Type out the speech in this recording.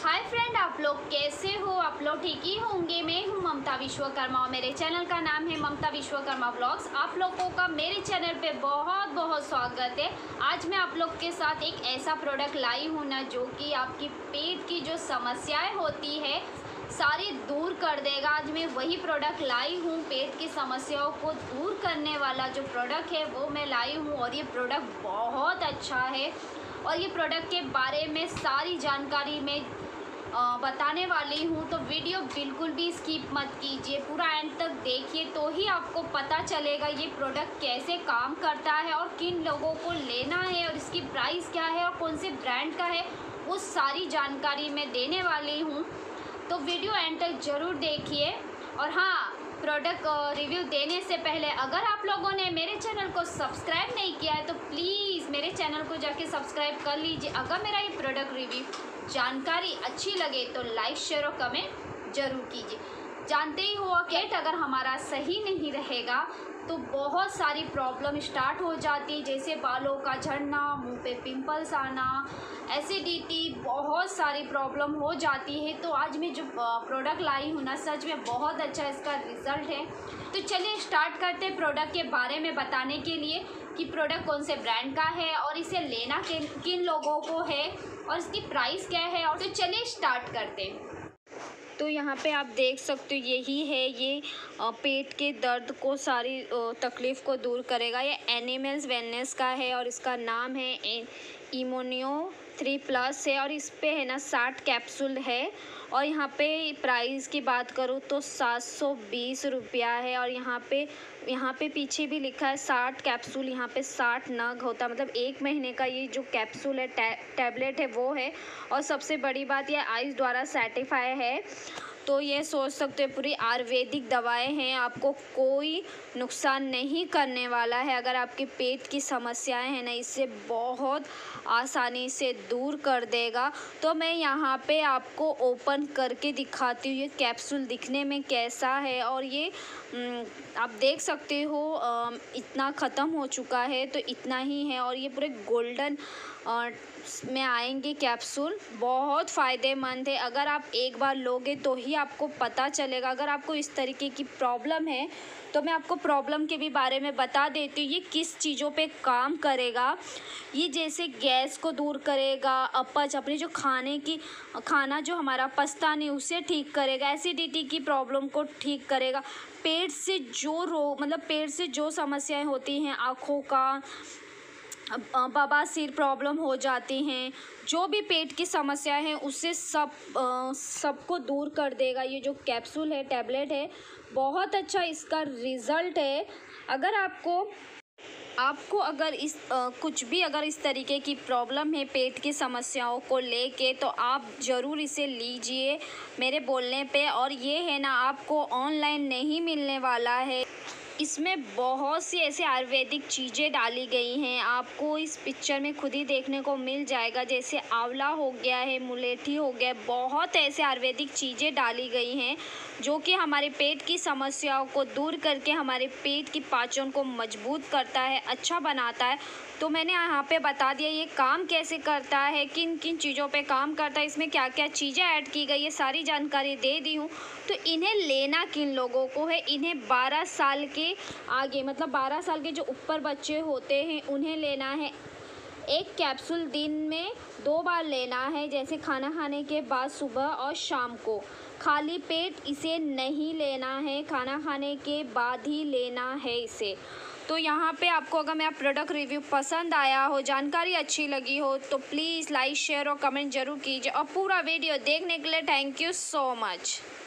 Hi friend, आप लोग कैसे हो? आप लोग ठीक ही होंगे। मैं हूं ममता विश्वकर्मा और मेरे चैनल का नाम है ममता विश्वकर्मा व्लॉग्स। आप लोगों का मेरे चैनल पे बहुत बहुत स्वागत है। आज मैं आप लोग के साथ एक ऐसा प्रोडक्ट लाई हूं ना, जो कि आपकी पेट की जो समस्याएं होती है सारी दूर कर देगा। आज मैं वही प्रोडक्ट लाई हूँ। पेट की समस्याओं को दूर करने वाला जो प्रोडक्ट है वो मैं लाई हूँ और ये प्रोडक्ट बहुत अच्छा है। और ये प्रोडक्ट के बारे में सारी जानकारी मैं बताने वाली हूँ, तो वीडियो बिल्कुल भी स्किप मत कीजिए, पूरा एंड तक देखिए, तो ही आपको पता चलेगा ये प्रोडक्ट कैसे काम करता है और किन लोगों को लेना है और इसकी प्राइस क्या है और कौन से ब्रांड का है, वो सारी जानकारी मैं देने वाली हूँ। तो वीडियो एंड तक ज़रूर देखिए। और हाँ, प्रोडक्ट रिव्यू देने से पहले अगर आप लोगों ने मेरे चैनल को सब्सक्राइब नहीं किया है तो प्लीज़ मेरे चैनल को जाके सब्सक्राइब कर लीजिए। अगर मेरा ये प्रोडक्ट रिव्यू जानकारी अच्छी लगे तो लाइक शेयर और कमेंट जरूर कीजिए। जानते ही हो कि अगर हमारा सही नहीं रहेगा तो बहुत सारी प्रॉब्लम स्टार्ट हो जाती है, जैसे बालों का झड़ना, मुंह पे पिंपल्स आना, एसिडिटी, बहुत सारी प्रॉब्लम हो जाती है। तो आज मैं जो प्रोडक्ट लाई हूँ ना, सच में बहुत अच्छा इसका रिज़ल्ट है। तो चलिए स्टार्ट करते हैं प्रोडक्ट के बारे में बताने के लिए कि प्रोडक्ट कौन से ब्रांड का है और इसे लेना किन लोगों को है और इसकी प्राइस क्या है। और तो चलिए स्टार्ट करते हैं। तो यहाँ पे आप देख सकते हो यही है, ये पेट के दर्द को, सारी तकलीफ़ को दूर करेगा। ये एनिमल्स वेलनेस का है और इसका नाम है इम्यूनो 3+ है और इस पे है ना 60 कैप्सूल है। और यहाँ पे प्राइस की बात करूँ तो 720 रुपया है। और यहाँ पे पीछे भी लिखा है 60 कैप्सूल, यहाँ पे 60 नग होता है, मतलब 1 महीने का ये जो कैप्सूल है, टैबलेट है वो है। और सबसे बड़ी बात, ये आयुष द्वारा सर्टिफाई है। तो ये सोच सकते हैं पूरी आयुर्वेदिक दवाएं हैं, आपको कोई नुकसान नहीं करने वाला है। अगर आपके पेट की समस्याएं हैं ना, इससे बहुत आसानी से दूर कर देगा। तो मैं यहाँ पे आपको ओपन करके दिखाती हूँ ये कैप्सूल दिखने में कैसा है। और ये आप देख सकते हो इतना ख़त्म हो चुका है, तो इतना ही है। और ये पूरे गोल्डन में आएंगे कैप्सूल, बहुत फ़ायदेमंद है। अगर आप एक बार लोगे तो ही आपको पता चलेगा। अगर आपको इस तरीके की प्रॉब्लम है तो मैं आपको प्रॉब्लम के भी बारे में बता देती हूँ ये किस चीज़ों पे काम करेगा। ये जैसे गैस को दूर करेगा, अपच, अपनी जो खाना जो हमारा पचता नहीं उसे ठीक करेगा, एसिडिटी की प्रॉब्लम को ठीक करेगा, पेट से जो रोग, मतलब पेट से जो समस्याएं होती हैं, आँखों का, बवासीर प्रॉब्लम हो जाती हैं, जो भी पेट की समस्या है उससे सबको दूर कर देगा। ये जो कैप्सूल है, टैबलेट है, बहुत अच्छा इसका रिज़ल्ट है। अगर आपको अगर कुछ भी अगर इस तरीके की प्रॉब्लम है पेट की समस्याओं को लेके, तो आप ज़रूर इसे लीजिए मेरे बोलने पे। और ये है ना, आपको ऑनलाइन नहीं मिलने वाला है। इसमें बहुत सी ऐसे आयुर्वेदिक चीज़ें डाली गई हैं, आपको इस पिक्चर में खुद ही देखने को मिल जाएगा। जैसे आंवला हो गया है, मुलेठी हो गया, बहुत ऐसे आयुर्वेदिक चीज़ें डाली गई हैं जो कि हमारे पेट की समस्याओं को दूर करके हमारे पेट की पाचन को मजबूत करता है, अच्छा बनाता है। तो मैंने यहाँ पे बता दिया ये काम कैसे करता है, किन किन चीज़ों पे काम करता है, इसमें क्या क्या चीज़ें ऐड की गई, ये सारी जानकारी दे दी हूँ। तो इन्हें लेना किन लोगों को है, इन्हें 12 साल के आगे, मतलब 12 साल के जो ऊपर बच्चे होते हैं उन्हें लेना है। एक कैप्सूल दिन में 2 बार लेना है, जैसे खाना खाने के बाद सुबह और शाम को। खाली पेट इसे नहीं लेना है, खाना खाने के बाद ही लेना है इसे। तो यहाँ पे आपको अगर मेरा प्रोडक्ट रिव्यू पसंद आया हो, जानकारी अच्छी लगी हो, तो प्लीज़ लाइक शेयर और कमेंट ज़रूर कीजिए। और पूरा वीडियो देखने के लिए थैंक यू सो मच।